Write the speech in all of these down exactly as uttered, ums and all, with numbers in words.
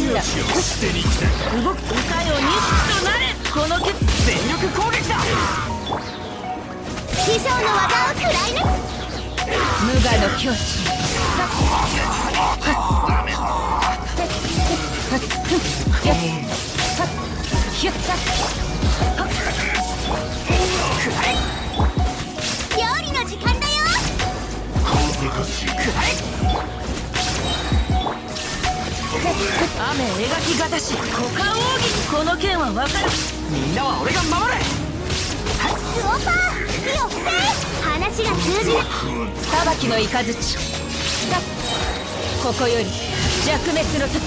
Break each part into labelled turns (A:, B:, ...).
A: だ。捨てに来た。動く。いかようにとなれ。このけ全力攻撃だ。
B: 師匠の技を食らい抜く。
A: 無我の境地。
B: 料理の時間だよ。
A: 雨描きがたし股間奥義。この剣は分かる。みんなは俺が守れ。
B: スオパー火を吹け。話が通じる。
A: 裁きの雷。ここより弱滅の時。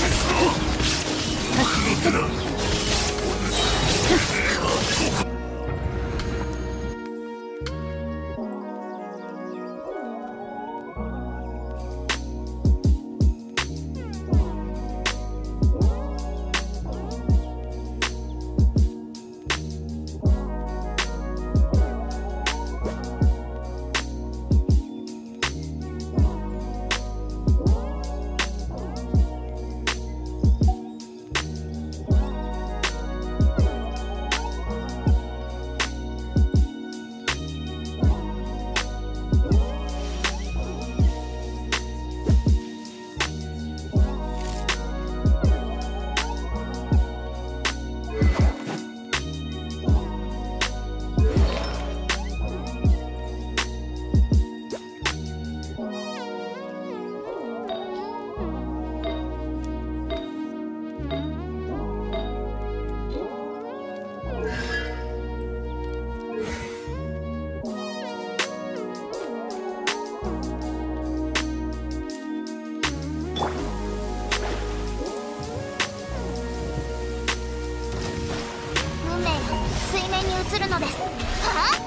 B: するのです。はあ、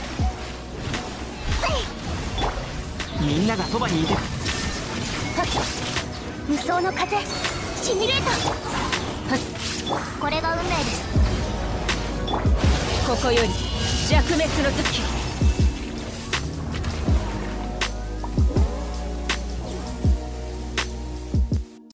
A: みんながそばにいて。
B: 無双の風シミュレーター。これが運命です。
A: ここより弱滅の時。